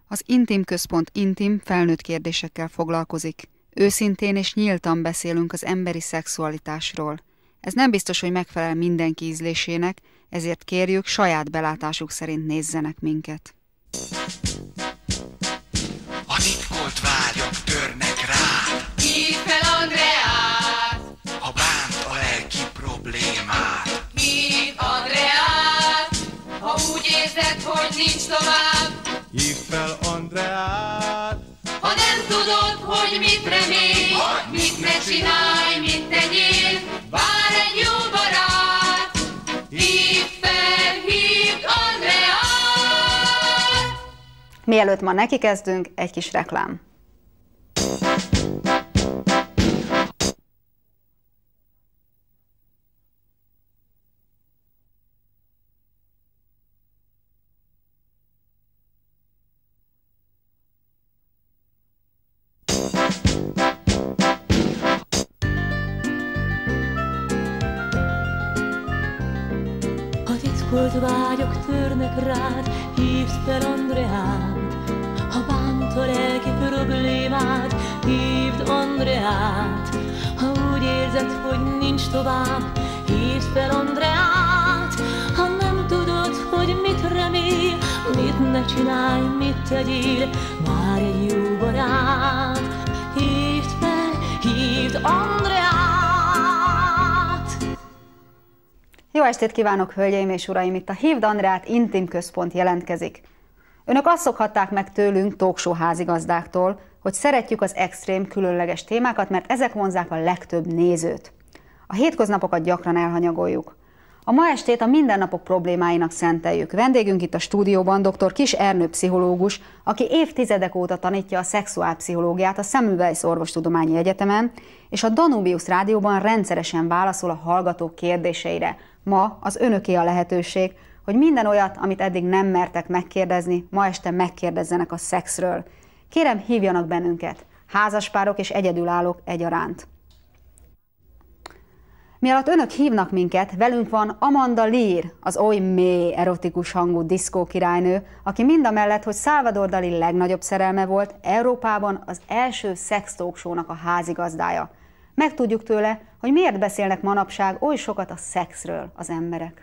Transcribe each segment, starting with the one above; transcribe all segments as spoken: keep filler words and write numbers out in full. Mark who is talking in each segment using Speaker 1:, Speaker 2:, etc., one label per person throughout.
Speaker 1: Az Intim Központ intim, felnőtt kérdésekkel foglalkozik. Őszintén és nyíltan beszélünk az emberi szexualitásról. Ez nem biztos, hogy megfelel mindenki ízlésének, ezért kérjük, saját belátásuk szerint nézzenek minket.
Speaker 2: A titkolt vágyak törnek rád.
Speaker 3: Hívd fel Andreát!
Speaker 2: Ha bánt a lelki problémát.
Speaker 3: Hívd Andreát! Ha úgy érzed, hogy nincs tovább.
Speaker 4: Hívd fel Andreát!
Speaker 3: Ha nem tudod, hogy mit remélj, mit ne csinálj, mit tegyél, vár egy jó barát. Hívd fel, hívd Andreát!
Speaker 1: Mielőtt ma neki kezdünk, egy kis reklám.
Speaker 5: Titkolt vágyok törnek rád, hívd fel Andreát. Ha bánt a lelki problémád, hívd Andreát. Ha úgy érzed, hogy nincs tovább, hívd fel Andreát. Ha nem tudod, hogy mit remélj, mit ne csinálj, mit tegyél, várj egy jó barát. Hívd fel, hívd Andreát.
Speaker 1: Jó estét kívánok, hölgyeim és uraim! Itt a Hívd Andreát Intim Központ jelentkezik. Önök azt szokhatták meg tőlünk, talkshow házigazdáktól, hogy szeretjük az extrém, különleges témákat, mert ezek vonzzák a legtöbb nézőt. A hétköznapokat gyakran elhanyagoljuk. A ma estét a mindennapok problémáinak szenteljük. Vendégünk itt a stúdióban dr. Kiss Ernő pszichológus, aki évtizedek óta tanítja a szexuálpszichológiát a Semmelweis Orvostudományi Egyetemen, és a Danubius Rádióban rendszeresen válaszol a hallgatók kérdéseire. Ma az önöké a lehetőség, hogy minden olyat, amit eddig nem mertek megkérdezni, ma este megkérdezzenek a szexről. Kérem, hívjanak bennünket, házaspárok és egyedülállók egyaránt. Mielőtt önök hívnak minket, velünk van Amanda Lear, az oly mély, erotikus hangú diszkó királynő, aki mindamellett, hogy Salvador Dali legnagyobb szerelme volt, Európában az első sex talk show-nak a házigazdája. Megtudjuk tőle, hogy miért beszélnek manapság oly sokat a szexről az emberek.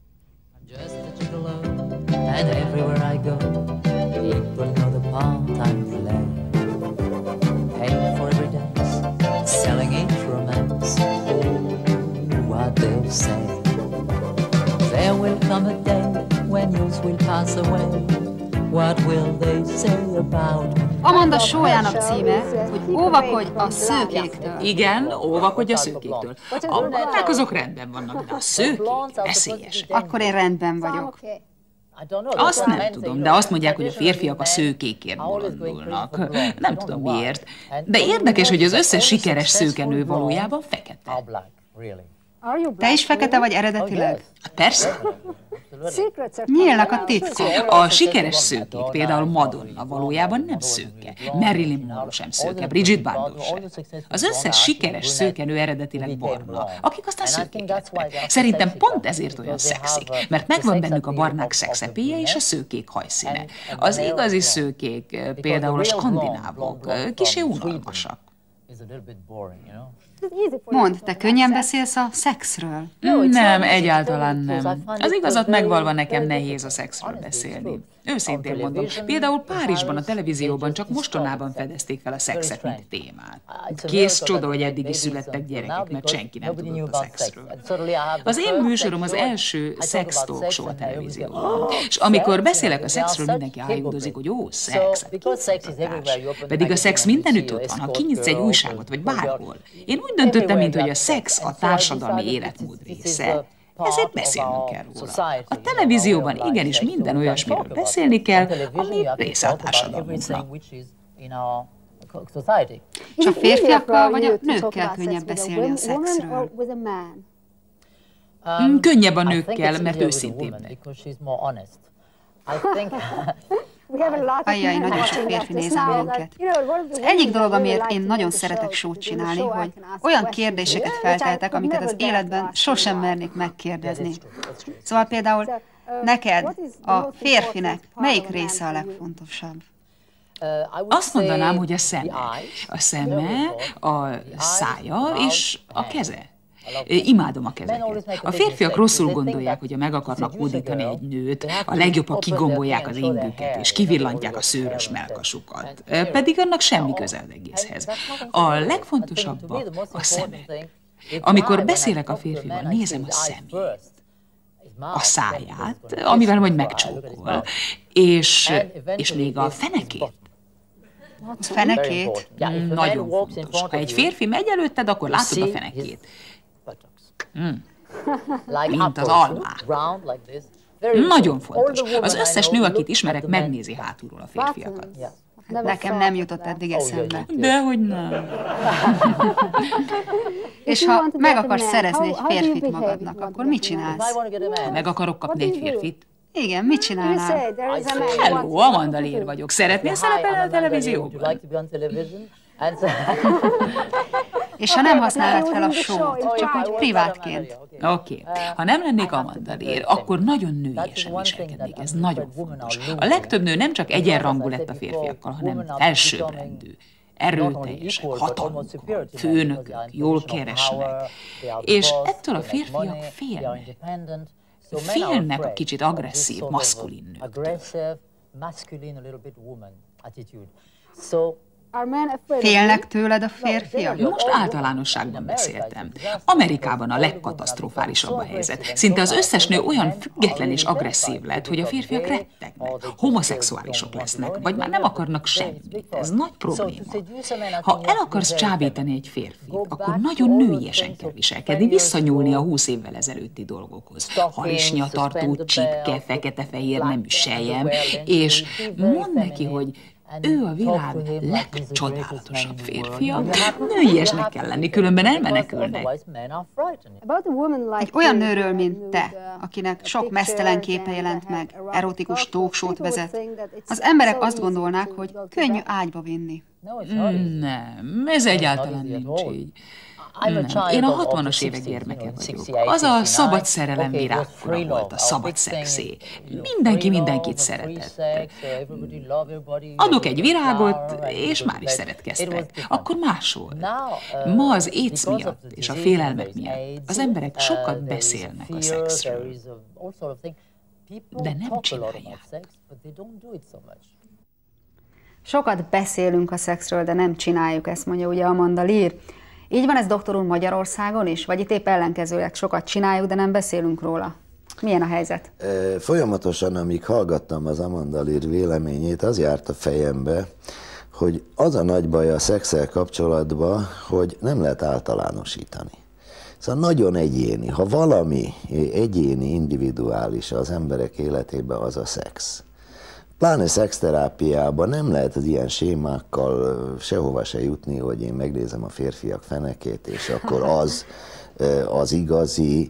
Speaker 6: They'll say there will come a day when youth will pass away. What will they say about me?
Speaker 1: Amanda show-jának címe, hogy óvakodj a szőkéktől.
Speaker 7: Igen, óvakodj a szőkéktől. A barnák azok rendben vannak, de a szőkék veszélyesek.
Speaker 1: Akkor én rendben vagyok.
Speaker 7: Azt nem tudom, de azt mondják, hogy a férfiak a szőkékért bolondulnak. Nem tudom miért, de érdekes, hogy az összes sikeres szőkenő valójában fekete.
Speaker 1: Te is fekete vagy eredetileg?
Speaker 7: Persze.
Speaker 1: Nyílnak a titkok.
Speaker 7: A sikeres szőkék, például Madonna valójában nem szőke, Marilyn Monroe sem szőke, Bridget Bardot sem. Az összes sikeres szőkenő eredetileg barna, akik aztán szőkék lettek. Szerintem pont ezért olyan szexik, mert megvan bennük a barnák szexepéje és a szőkék hajszíne. Az igazi szőkék, például a skandinávok, kissé unalmasak.
Speaker 1: Mondd, te könnyen beszélsz a szexről?
Speaker 7: Nem, egyáltalán nem. Az igazat megvalva nekem nehéz a szexről beszélni. Őszintén mondom, például Párizsban a televízióban csak mostanában fedezték fel a szexet, mint témát. Kész csoda, hogy eddig is születtek gyerekek, mert senki nem tudott a szexről. Az én műsorom az első sex talk show a televízióban. És amikor beszélek a szexről, mindenki áljudozik, hogy ó, szex, pedig a szex mindenütt ott van, ha kinyitsz egy újságot, vagy bárhol. Én úgy döntöttem, mint hogy a szex a társadalmi életmód része. Ezért beszélnünk kell róla. A televízióban igenis minden olyasmiről beszélni kell, ami része a társadalmunknak.
Speaker 1: És a férfiakkal vagy a nőkkel könnyebb beszélni a szexről?
Speaker 7: Könnyebb a nőkkel, mert őszintébbek.
Speaker 1: Ajjaj, nagyon sok férfi nézem minket. Az egyik dolog, amiért én nagyon szeretek sót csinálni, hogy olyan kérdéseket felteltek, amiket az életben sosem mernék megkérdezni. Szóval például neked, a férfinek, melyik része a legfontosabb?
Speaker 7: Azt mondanám, hogy a szeme. A szeme, a szája és a keze. Imádom a kezeket. A férfiak rosszul gondolják, hogy ha meg akarnak hódítani egy nőt, a legjobb, ha kigombolják az ingüket, és kivillantják a szőrös mellkasukat. Pedig annak semmi köze az egészhez. A legfontosabb a szemek. Amikor beszélek a férfival, nézem a szemét, a száját, amivel majd megcsókol, és, és még a fenekét.
Speaker 1: Fenekét?
Speaker 7: Nagyon fontos. Ha egy férfi megy előtted, akkor látod a fenekét. Hmm. Mint az almák. Nagyon fontos. Az összes nő, akit ismerek, megnézi hátulról a férfiakat.
Speaker 1: Nekem nem jutott eddig eszembe.
Speaker 7: Dehogy nem.
Speaker 1: És ha meg akarsz szerezni egy férfit magadnak, akkor mit csinálsz?
Speaker 7: Ha meg akarok kapni egy férfit?
Speaker 1: Igen, mit csinálnál?
Speaker 7: Hello, Amanda Lear vagyok. Szeretnél szerepelni a televízióban?
Speaker 1: És ha nem használnád fel a sót, csak úgy privátként.
Speaker 7: Oké. Okay. Ha nem lennék Amanda Lear, akkor nagyon nőiesen viselkednék. Ez nagyon fontos. A legtöbb nő nem csak egyenrangú lett a férfiakkal, hanem felsőbbrendű. Erőteljesek, hatalmukkal, főnökök, jól keresnek. És ettől a férfiak félnek. Félnek a kicsit agresszív, maszkulin nőktől.
Speaker 1: Félnek tőled a férfiak?
Speaker 7: Most általánosságban beszéltem. Amerikában a legkatasztrofálisabb a helyzet. Szinte az összes nő olyan független és agresszív lett, hogy a férfiak rettegnek, homoszexuálisok lesznek, vagy már nem akarnak semmit. Ez nagy probléma. Ha el akarsz csábítani egy férfit, akkor nagyon nőiesen kell viselkedni, visszanyúlni a húsz évvel ezelőtti dolgokhoz. Harisnyatartó, csipke, fekete-fehér nemű selyem, és mondd neki, hogy ő a világ legcsodálatosabb férfia, nőiesnek kell lenni, különben elmenekülnek.
Speaker 1: Egy olyan nőről, mint te, akinek sok meztelen képe jelent meg, erotikus talkshow-t vezet, az emberek azt gondolnák, hogy könnyű ágyba vinni.
Speaker 7: Nem, ez egyáltalán nincs így. Nem. Én a hatvanas évek gyermeke vagyok. Az a szabad szerelem virágkora volt, a szabad szexé. Mindenki mindenkit szeretett. Adok egy virágot, és már is szeretkeztek. Akkor más volt. Ma az AIDS miatt és a félelmek miatt az emberek sokat beszélnek a szexről, de nem csinálják.
Speaker 1: Sokat beszélünk a szexről, de nem csináljuk, ezt mondja ugye Amanda Lear. Így van ez, doktor úr, Magyarországon is? Vagy itt épp ellenkezőleg sokat csináljuk, de nem beszélünk róla? Milyen a helyzet?
Speaker 8: Folyamatosan, amíg hallgattam az Amanda Lear véleményét, az járt a fejembe, hogy az a nagy baj a szexszel kapcsolatban, hogy nem lehet általánosítani. Szóval nagyon egyéni. Ha valami egyéni, individuális az emberek életében, az a szex. Pláne szexterápiában nem lehet az ilyen sémákkal sehova se jutni, hogy én megnézem a férfiak fenekét, és akkor az az igazi.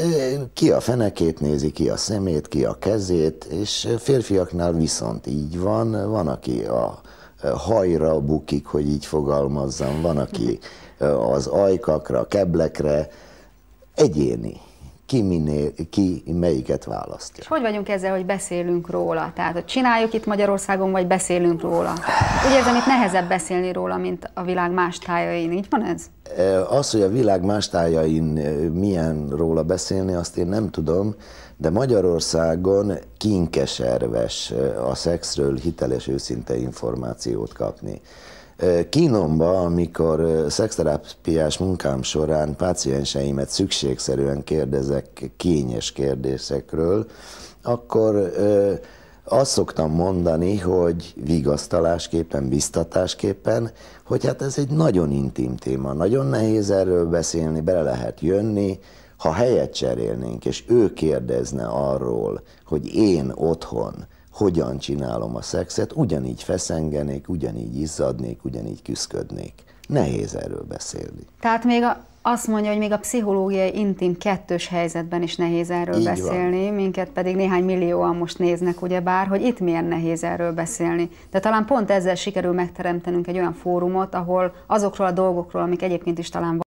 Speaker 8: Ki a fenekét nézi, ki a szemét, ki a kezét, és férfiaknál viszont így van. Van, aki a hajra bukik, hogy így fogalmazzam, van, aki az ajkakra, keblekre. Egyéni. Ki, minél, ki melyiket választja.
Speaker 1: És hogy vagyunk ezzel, hogy beszélünk róla? Tehát, hogy csináljuk itt Magyarországon, vagy beszélünk róla? Úgy érzem, itt nehezebb beszélni róla, mint a világ más tájain. Így van ez?
Speaker 8: Az, hogy a világ más tájain milyen róla beszélni, azt én nem tudom, de Magyarországon kinkeserves a szexről hiteles, őszinte információt kapni. Kínomba, amikor szexterápiás munkám során pácienseimet szükségszerűen kérdezek kényes kérdésekről, akkor ö, azt szoktam mondani, hogy vigasztalásképpen, biztatásképpen, hogy hát ez egy nagyon intim téma, nagyon nehéz erről beszélni, bele lehet jönni, ha helyet cserélnénk, és ő kérdezne arról, hogy én otthon hogyan csinálom a szexet, ugyanígy feszengenék, ugyanígy izzadnék, ugyanígy küszködnék. Nehéz erről beszélni.
Speaker 1: Tehát még a, azt mondja, hogy még a pszichológiai intim kettős helyzetben is nehéz erről Így beszélni, van. Minket pedig néhány millióan most néznek, ugyebár, hogy itt milyen nehéz erről beszélni. De talán pont ezzel sikerül megteremtenünk egy olyan fórumot, ahol azokról a dolgokról, amik egyébként is talán